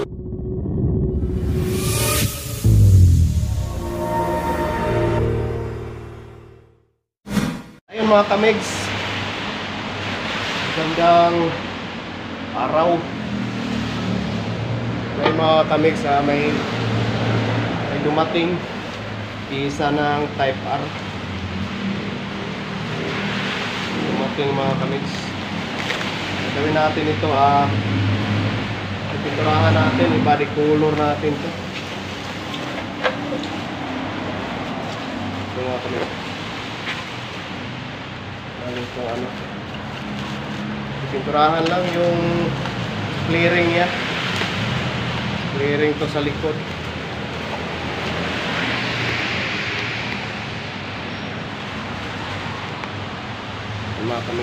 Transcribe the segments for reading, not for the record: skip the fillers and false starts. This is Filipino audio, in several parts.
Ayun mga kamigs, gandang araw. May mga kamigs, may dumating isa ng type R. Dumating mga kamigs. Gawin natin ito, ipinturahan natin, i-body color natin ito. Ito mga kamigs. Ito pinturahan lang yung clearing niya. Clearing to sa likod. Mga kami.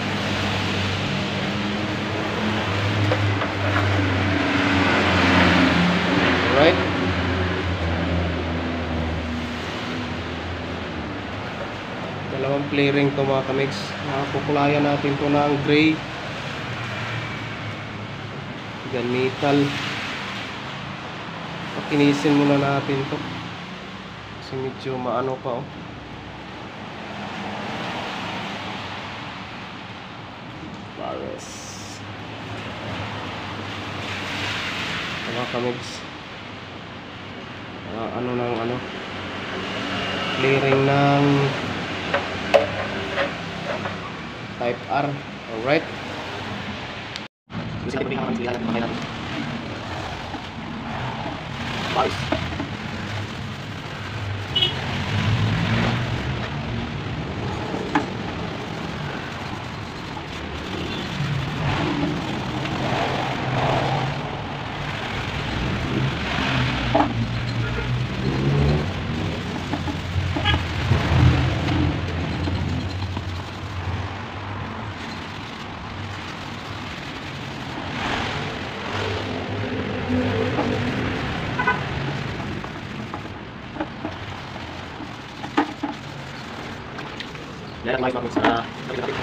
Alright. Dalawang plearing to mga kamigs. Kukulayan natin to ng gray, gunmetal. Pakinisin muna natin to kasi medyo maano pa Pares. Mga kamigs, clearing ng type R. Alright. Gusto ko rin ang sila ng mga Pares. Lihat mais bagus sa kapit-kapit.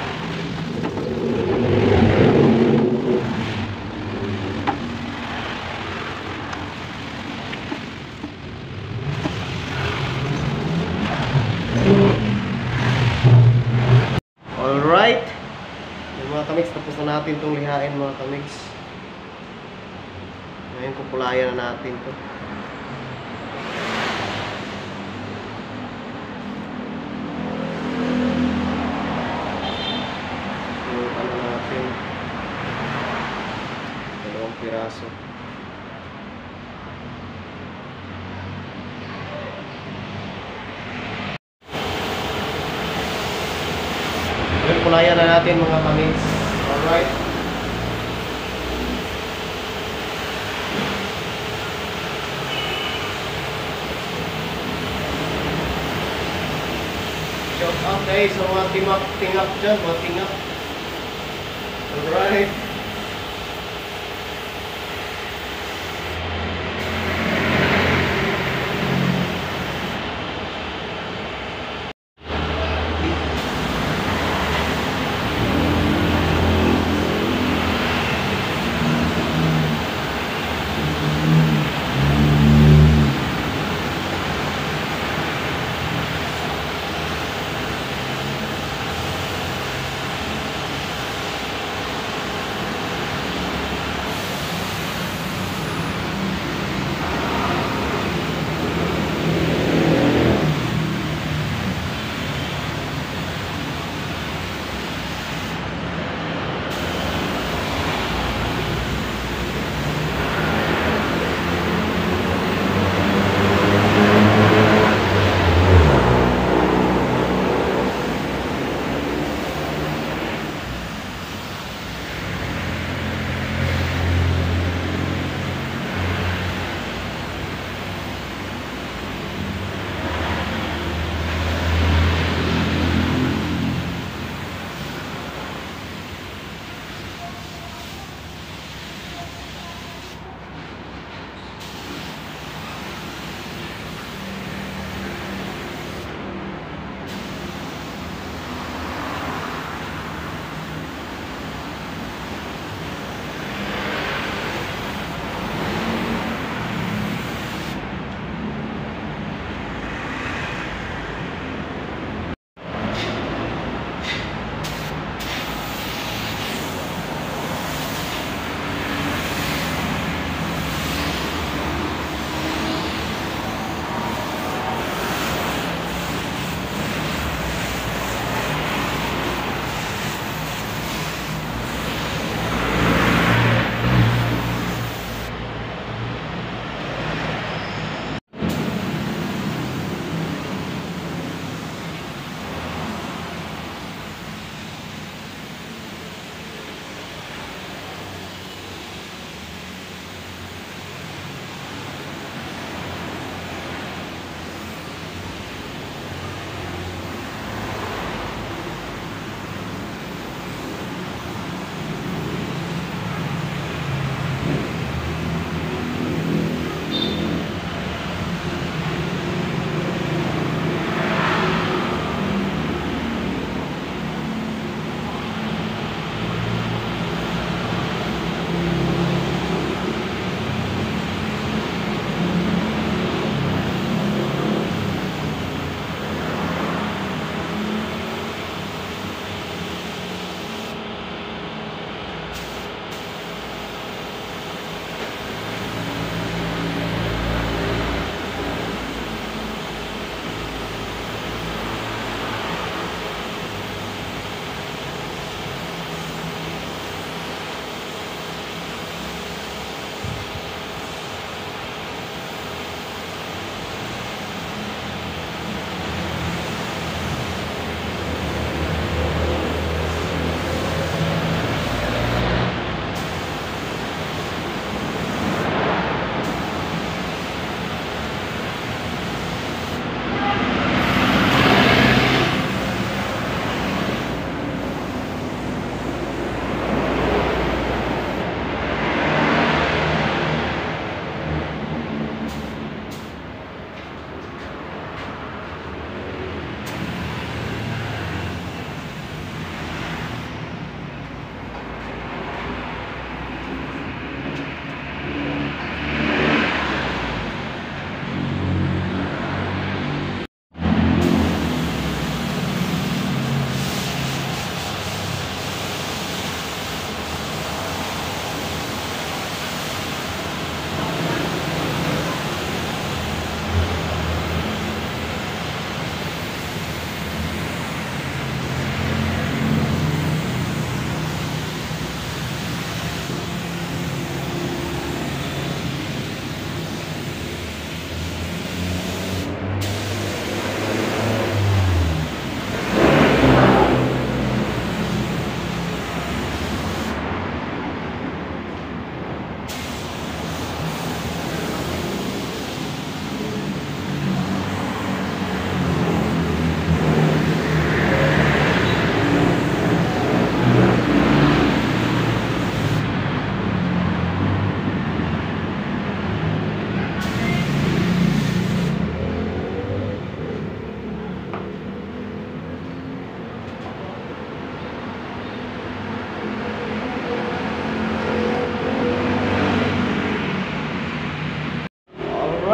Alright. Mga kamigs, tapos na natin itong lihain mga kamigs. Ngayon kukulayan na natin ito. Piraso. Kulayan na natin mga kamigs. Alright. Shout out guys sa mga tingap dyan, mga tingap. Alright.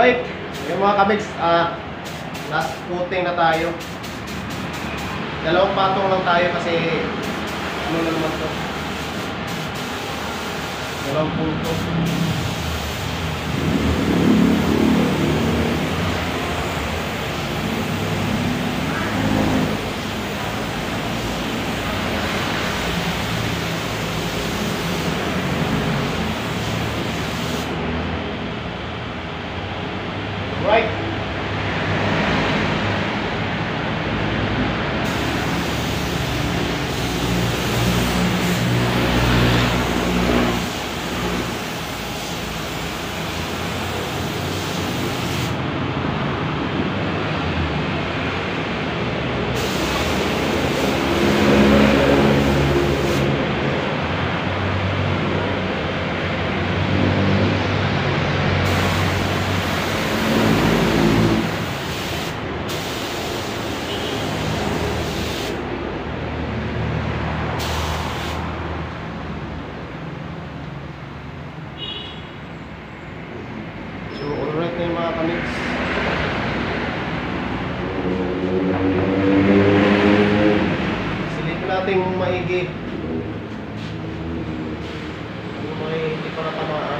Alright, yung mga kamigs, last coating na tayo. Dalawang patong lang tayo kasi ano na naman to, dalawang punto. Right. So, alright na yung mga kamigs. Silipin natin maigi. Yung may hindi pa natamaan.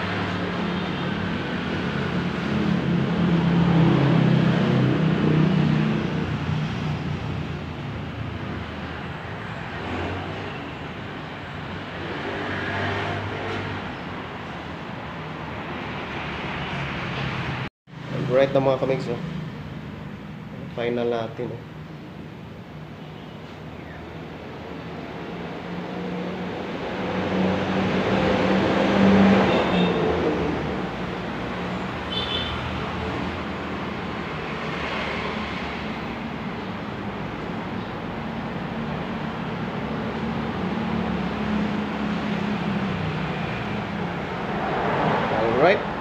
Alright na mga kamigs, oh. Final natin, oh. Alright.